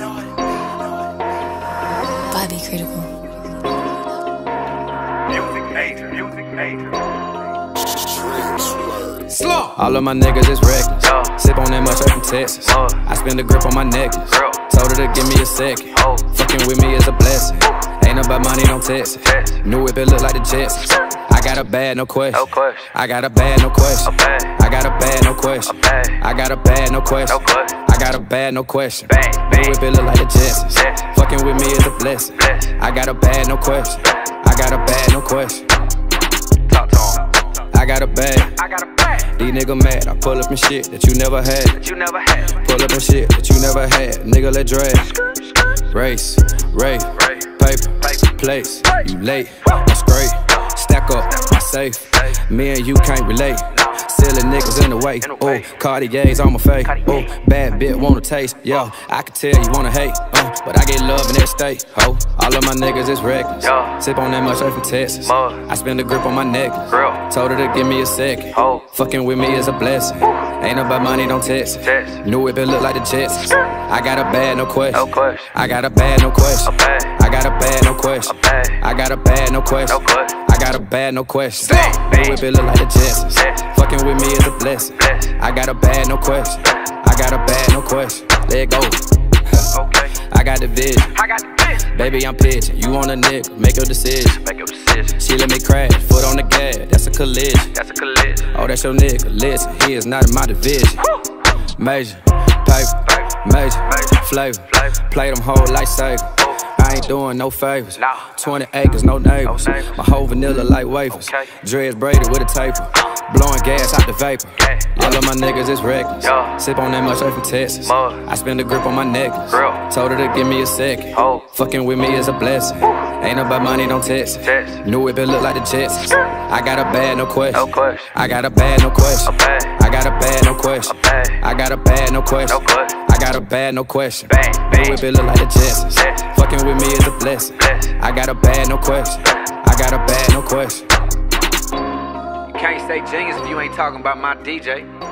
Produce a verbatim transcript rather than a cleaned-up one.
Bobby Critical. Music major, music major. Slow. All of my niggas is reckless. Yeah. Sip on that much from Texas. Uh. I spend a grip on my necklace. Girl. Told her to give me a second. Oh. Fucking with me is a blessing. Ain't about money, don't test it. New whip, it look like the Jetsons. I got a bad, no question. No question. I got a bad, no question. I got a bad, no question. I got a bad, no question. I got a bad, no question. New whip, it look like the Jetsons. Yeah. Fucking with me is a blessing. Bless. I got a bad, no question. I got a bad, no question. Talk to him. I got a bad. I got a bad. These niggas mad. I pull up in shit that you never had. That you never had. Pull up in shit that you never had. Nigga, let drag. Race, race, paper, place. You late. That's great. Stack up my safe. Me and you can't relate. Silly niggas in the way. Oh, Cartier's on my face. Oh, bad bitch wanna taste. Yo, I can tell you wanna hate. Uh, but I get love in that state. Oh, all of my niggas is reckless. Sip on that much from Texas. I spend a grip on my necklace. Told her to give me a second. Fucking with me is a blessing. Ain't about money, don't test it. New whip, it look like the Jetsons. I got a bad, no question. I got a bad, no question. I got a bad, no question. I got a bad, no question. I got a bad, no question. New whip, it look like the Jetsons. Fucking with me is a blessing. I got a bad, no question. I got a bad, no question. Let it go. I got the vision. Baby, I'm pitching. You want a nigga, make your decision. Make your decision. She let me crash, foot on the gas. That's a collision. That's a collision. Oh, that's your nigga. Listen, he is not in my division. Major, paper, major, flavor. Play them whole life saver. I ain't doing no favors. twenty acres, no neighbors. My whole vanilla like wafers. Dreads braided with a taper. Blowing gas out the vapor. All of my niggas is reckless. Sip on that much from Texas. I spend a grip on my necklace. Told her to give me a second. Fucking with me is a blessing. Ain't about money, don't test it. New whip, it look like the Jetsons. I got a bad, no question. I got a bad, no question. I got a bad, no question. I got a bad, no question. I got a bad, no question. New whip, it look like the Jetsons. Fucking with me is a blessing. I got a bad, no question. I got a bad, no question. Can't say genius if you ain't talking about my D J.